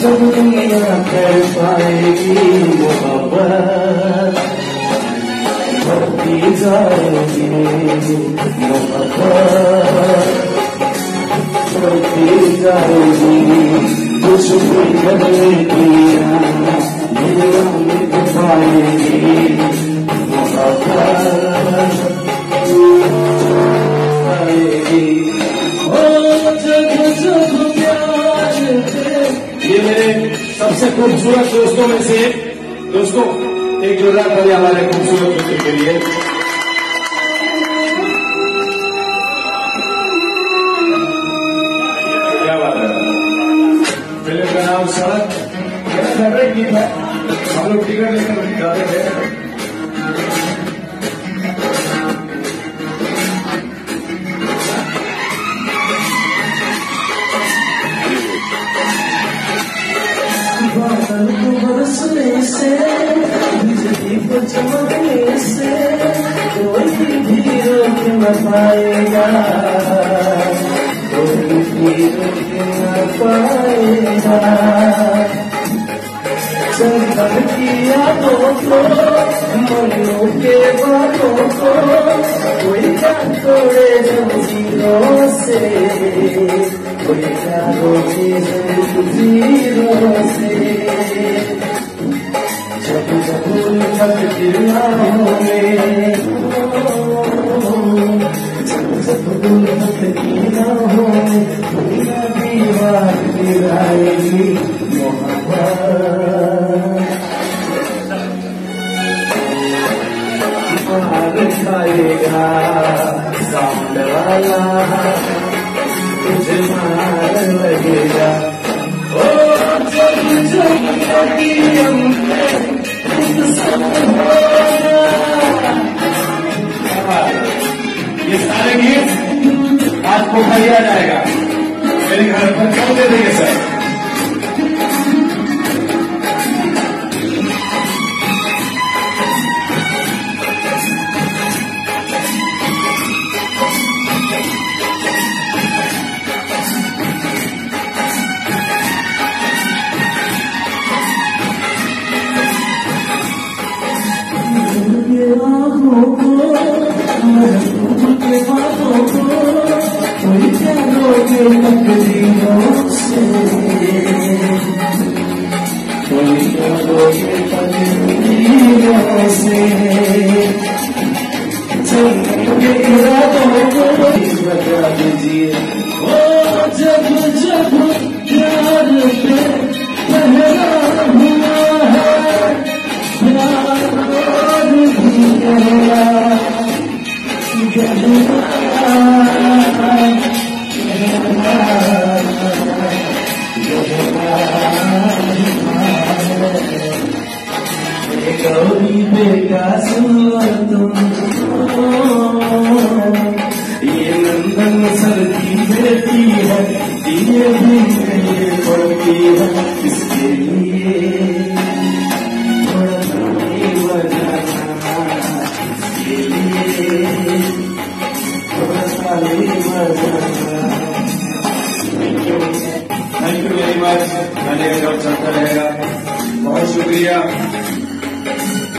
सब दुनिया कर पाएगी मोहब्बत, बढ़ती जाएगी मोहब्बत, बढ़ती जाएगी। कुछ भी करने की दुनिया में पाएगी मोहब्बत आएगी। ओ जग जग प्यार है। ये मेरे सबसे खूबसूरत दोस्तों में से दोस्तों एक जोरदार तालियां हमारे खूबसूरत मित्र के लिए। क्या बात है। फिल्म का नाम सड़क मेरा फेवरेट गीत है। हम लोग टिकट लेकर गाते थे। बरसने से बिजली को चमकने से कोई भी रोक न पाएगा, कोई भी रोक न पाएगा। चंदन की यादों को मनो के बातों को कोई क्या तोड़े जंजीरों से, कोई क्या रोके जंजीरों से। जब जब भटकी राहों में, जब जब भटकी राहों में पूरा दीवार गिराएगी मोहब्बत। मार खाएगा सामने वाला, तुझे मार लगेगा। ओ जब जब अखियों में ये सारे गीत आपको खरीदा जाएगा मेरे घर पर। कब दे देंगे सर? कोई क्या रोके तकदीरों से, कोई क्या रोके तकदीरों से। चलने इरादों को बता दीजिए। ओ जब जब प्यार पे पहरा हुआ है, प्यार भी गहरा गौरी बेटा सुनो तुम, ये नंदन सर की बेटी है, ये भी नहीं पड़ती है। इसके लिए थोड़ा नहीं बजाना, इसके लिए थोड़ा सा नहीं बजाना। Thank you very much. गाने का चलता रहेगा। बहुत शुक्रिया।